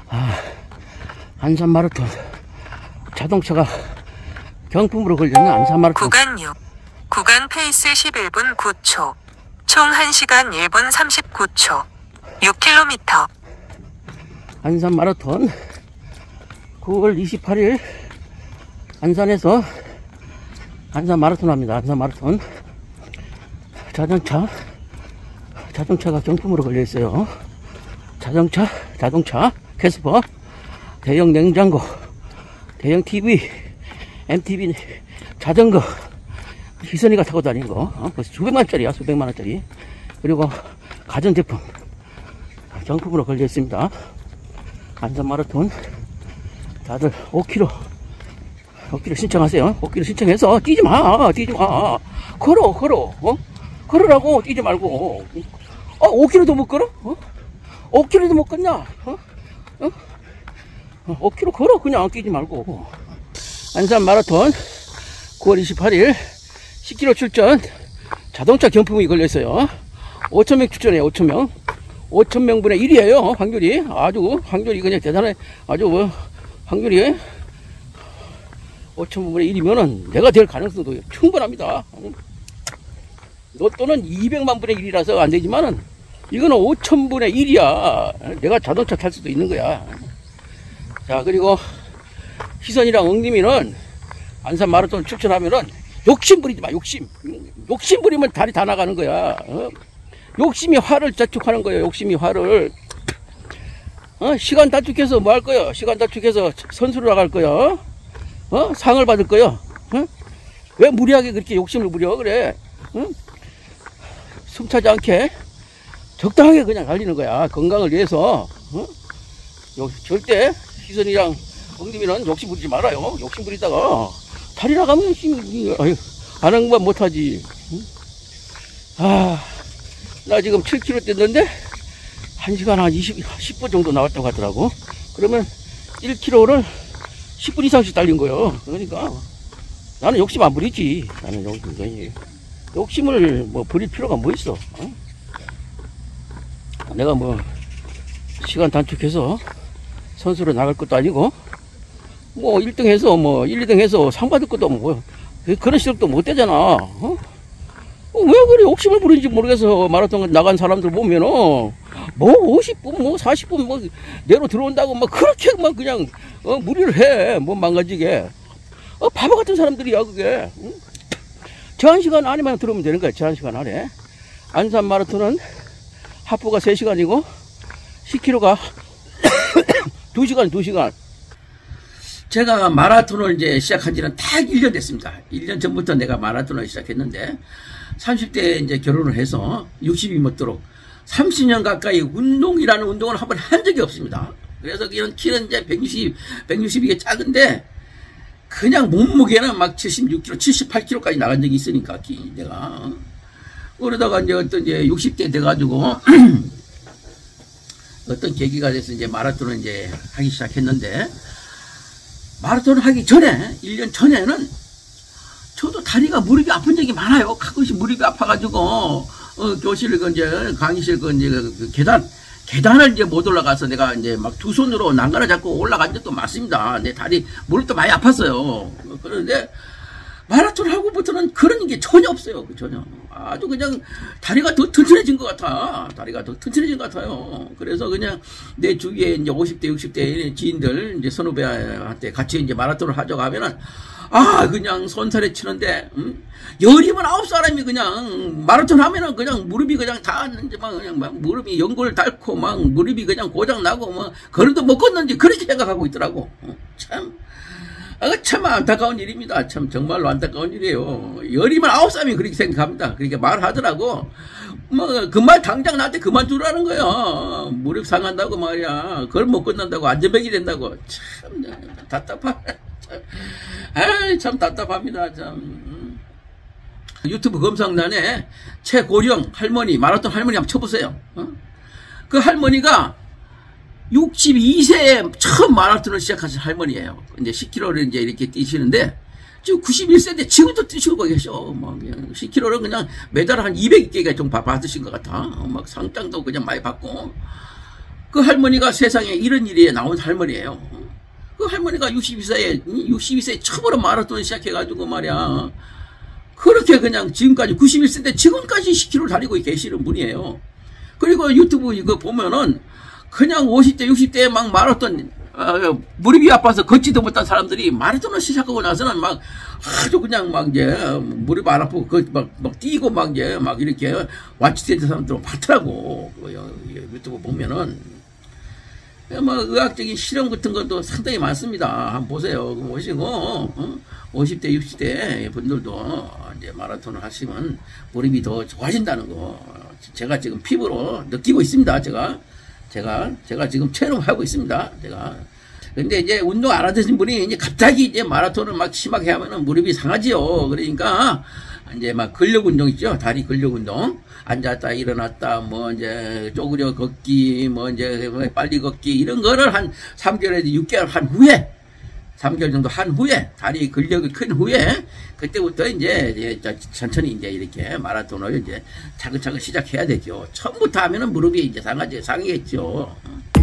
안산 마라톤 자동차가 경품으로 걸려있는 안산 마라톤 구간 6 구간 페이스 11분 9초 총 1시간 1분 39초 6km 안산 마라톤 9월 28일 안산에서 안산 마라톤 합니다. 안산 마라톤 자동차가 경품으로 걸려있어요. 자동차 캐스퍼, 대형 냉장고, 대형 TV, MTV, 자전거, 희선이가 타고 다니는 거, 벌써 수백만원짜리야, 수백만원짜리. 그리고 가전제품, 경품으로 걸려 있습니다. 안산 마라톤, 다들 5km 신청하세요. 5km 신청해서 뛰지 마. 걸어. 걸으라고, 뛰지 말고. 5km도 못 걸어? 5km도 못 걷냐? 5km 걸어, 그냥 뛰지 말고. 안산 마라톤 9월 28일 10km 출전 자동차 경품이 걸려있어요. 5,000명 출전해요. 5,000명 5,000명분의 1이에요 확률이 그냥 대단해. 확률이 5,000분의 1이면은 내가 될 가능성도 충분합니다. 로또는 200만 분의 1이라서 안 되지만은 이거는 5,000분의 1이야. 내가 자동차 탈 수도 있는 거야. 자, 그리고 희선이랑 엉림이는 안산 마라톤 출전하면은 욕심 부리지 마. 욕심 부리면 다리 다 나가는 거야. 욕심이 화를 자축하는 거예요. 욕심이 화를. 시간 단축해서 뭐 할 거야? 시간 단축해서 선수로 나갈 거야. 상을 받을 거야. 왜 무리하게 그렇게 욕심을 부려 그래? 숨차지 않게 적당하게 그냥 달리는 거야. 건강을 위해서. 절대 희선이랑 엉림이는 욕심 부리지 말아요. 욕심 부리다가 다리 나가면 안 한 것만 못하지. 나 지금 7km 뛰었는데 1시간 한 10분 정도 나왔다고 하더라고. 그러면 1km를 10분 이상씩 달린 거예요. 그러니까 나는 욕심 안 부리지. 나는 욕심을 뭐 부릴 필요가 뭐 있어. 내가 뭐 시간 단축해서 선수로 나갈 것도 아니고 뭐 1등 해서 뭐 1, 2등 해서 상 받을 것도 뭐 그런 실력도 못 되잖아. 왜 그래 욕심을 부리는지 모르겠어. 마라톤 나간 사람들 보면은 뭐 50분 뭐 40분 뭐 내로 들어온다고 막 그렇게 막 그냥 무리를 해. 뭐 망가지게. 바보 같은 사람들이야 그게. 제한 시간 안에만 들어오면 되는 거야. 제한 시간 안에. 안산 마라톤은 하프가 3시간이고 10km가 2시간. 제가 마라톤을 이제 시작한 지는 딱 1년 됐습니다. 1년 전부터 내가 마라톤을 시작했는데 30대에 이제 결혼을 해서 60이 먹도록 30년 가까이 운동이라는 운동을 한 번 한 적이 없습니다. 그래서 그냥 키는 이제 160이게 작은데 그냥 몸무게는 막 76kg, 78kg까지 나간 적이 있으니까 내가 그러다가 이제 어떤 이제 60대 돼가지고 어떤 계기가 돼서 이제 마라톤을 이제 하기 시작했는데 마라톤을 하기 전에 1년 전에는 저도 다리가 무릎이 아픈 적이 많아요. 가끔씩 무릎이 아파가지고 교실 이제 강의실 이제 계단을 이제 못 올라가서 내가 이제 막 두 손으로 난간을 잡고 올라간 적도 많습니다. 내 다리 무릎도 많이 아팠어요. 그런데 마라톤 하고부터는 그런 게 전혀 없어요. 전혀. 아주 그냥 다리가 더 튼튼해진 것 같아. 다리가 더 튼튼해진 것 같아요. 그래서 그냥 내 주위에 이제 50대, 60대 지인들, 이제 선후배한테 같이 이제 마라톤을 하자고 하면은, 그냥 손살에 치는데, 열이면 9사람이 그냥 마라톤 하면은 그냥 무릎이 그냥 다, 이제 막 무릎이 연골 닳고 막 무릎이 그냥 고장나고 뭐, 걸음도 못 걷는지 그렇게 생각하고 있더라고. 참 안타까운 일입니다. 참 정말로 안타까운 일이에요. 열이면 9사람이 그렇게 생각합니다. 그렇게 말하더라고. 뭐 그말 당장 나한테 그만두라는 거야. 무릎 상한다고 말이야. 그걸 못 끝난다고 안전벨기 된다고. 참 참 답답합니다. 참. 유튜브 검색란에 최고령 할머니 마라톤 할머니 한번 쳐보세요. 그 할머니가 62세에 처음 마라톤을 시작하신 할머니예요. 이제 10km를 이제 이렇게 뛰시는데, 지금 91세인데 지금도 뛰시고 계셔. 막 10km를 그냥 매달 한 200개가 좀 받으신 것 같아. 막 상장도 그냥 많이 받고. 그 할머니가 세상에 이런 일에 나온 할머니예요. 그 할머니가 62세에 처음으로 마라톤 시작해가지고 말이야. 그렇게 그냥 지금까지 91세 때 지금까지 10km 달리고 계시는 분이에요. 그리고 유튜브 이거 보면은 그냥 50대, 60대에 막 마라톤, 무릎이 아파서 걷지도 못한 사람들이 마라톤을 시작하고 나서는 막 아주 그냥 막 이제 무릎 안 아프고 막 뛰고 막 이제 막 이렇게 완치된 사람들 많더라고. 유튜브 보면은. 뭐 의학적인 실험 같은 것도 상당히 많습니다. 한번 보세요. 보시고 50대, 60대 분들도 이제 마라톤을 하시면 무릎이 더 좋아진다는 거 제가 지금 피부로 느끼고 있습니다. 제가 지금 체험하고 있습니다. 근데 이제 운동 안 하신 분이 이제 갑자기 이제 마라톤을 막 심하게 하면은 무릎이 상하지요. 그러니까 이제 막 근력 운동 있죠. 다리 근력 운동. 앉았다 일어났다 뭐 이제 쪼그려 걷기 뭐 이제 빨리 걷기 이런 거를 한 3개월에서 6개월 한 후에 3개월 정도 한 후에 다리 근력이 큰 후에 그때부터 이제 천천히 이제 이렇게 마라톤을 이제 차근차근 시작해야 되죠. 처음부터 하면은 무릎이 이제 상하겠죠.